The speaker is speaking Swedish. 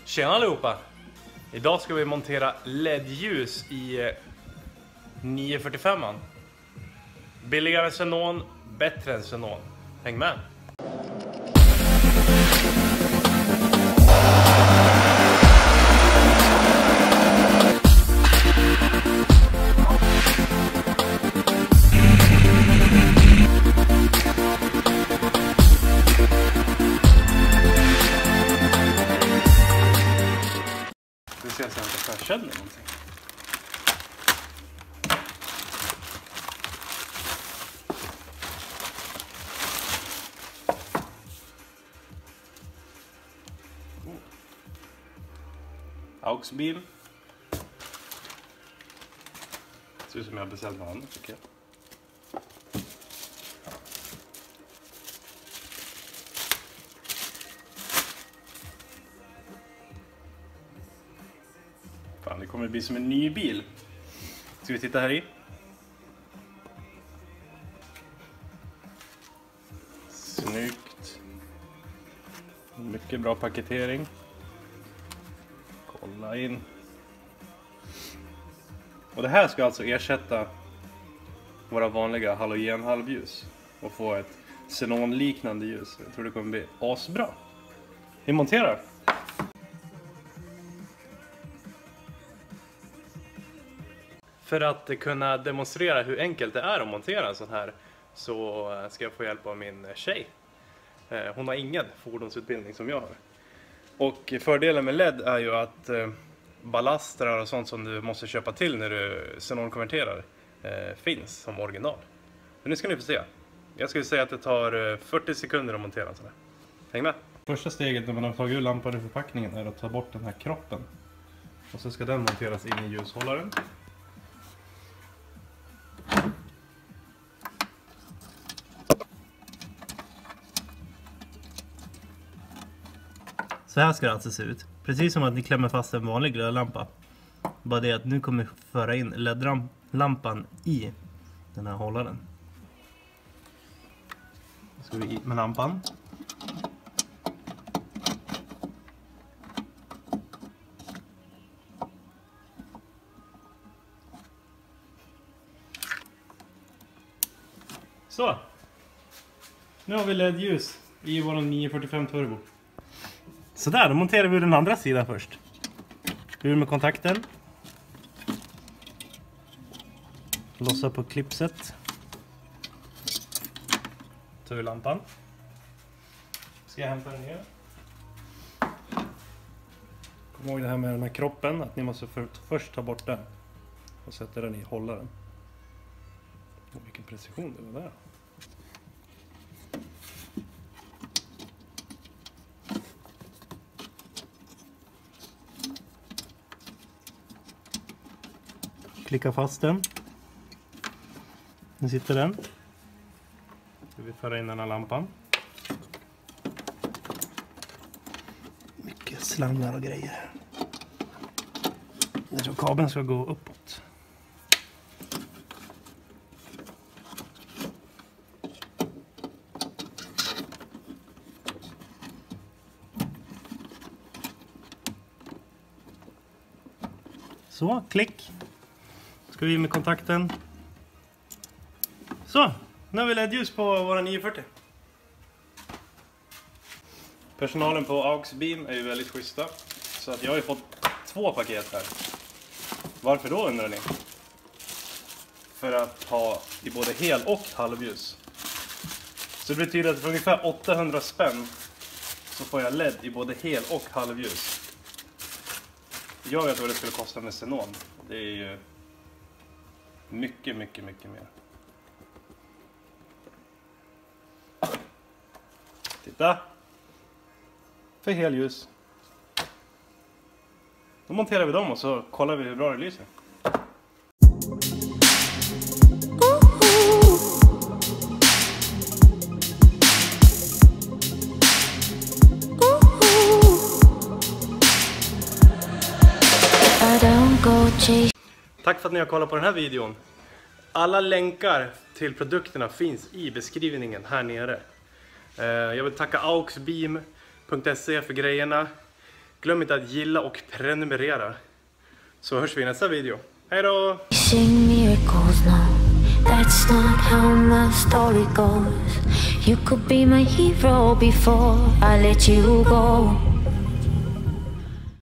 Tjena allihopa! Idag ska vi montera LED-ljus i 945an. Billigare än xenon, bättre än xenon. Häng med! Vi ska se om jag känner någonting. AUX-beam. Ser ut som jag har beställt något annat tycker jag. Fan, det kommer bli som en ny bil. Ska vi titta här i? Snyggt. Mycket bra paketering. Kolla in. Och det här ska alltså ersätta våra vanliga halogenhalvljus och få ett xenonliknande ljus. Jag tror det kommer bli asbra. Vi monterar. För att kunna demonstrera hur enkelt det är att montera en sån här så ska jag få hjälp av min tjej. Hon har ingen fordonsutbildning som jag har. Och fördelen med LED är ju att ballastrar och sånt som du måste köpa till när du xenonkonverterar finns som original. Men nu ska ni få se. Jag skulle säga att det tar 40 sekunder att montera en sån här. Häng med! Första steget när man har tagit ur lampan ur förpackningen är att ta bort den här kroppen. Och så ska den monteras in i ljushållaren. Så här ska det alltså se ut. Precis som att ni klämmer fast en vanlig glödlampa. Bara det att nu kommer föra in LED-lampan i den här hållaren. Så ska vi i med lampan. Så! Nu har vi LED-ljus i vår 945 turbo. Så där, då monterar vi den andra sidan först. Ur med kontakten. Lossa på klipset. Ta ur lampan. Ska jag hämta den ner? Kom ihåg det här med den här kroppen, att ni måste först ta bort den och sätta den i hållaren. Och vilken precision det var där. Klicka fast den. Nu sitter den. Ska vi föra in den här lampan. Mycket slangar och grejer. Jag tror kabeln ska gå uppåt. Så, klick. Ska vi in med kontakten. Så, nu har vi LED-ljus på våra 940. Personalen på AUX-beam är ju väldigt schyssta. Så att jag har ju fått 2 paket här. Varför då undrar ni? För att ha i både hel och halvljus. Så det betyder att för ungefär 800 spänn så får jag LED i både hel och halvljus. Jag vet vad det skulle kosta med xenon. Det är ju mycket mer. Titta! För helljus. Då monterar vi dem och så kollar vi hur bra det lyser. Tack för att ni har kollat på den här videon. Alla länkar till produkterna finns i beskrivningen här nere. Jag vill tacka auxbeam.se för grejerna. Glöm inte att gilla och prenumerera. Så hörs vi i nästa video. Hej då! Sing miracles, no, that's not how my story goes. You could be my hero before I let you go.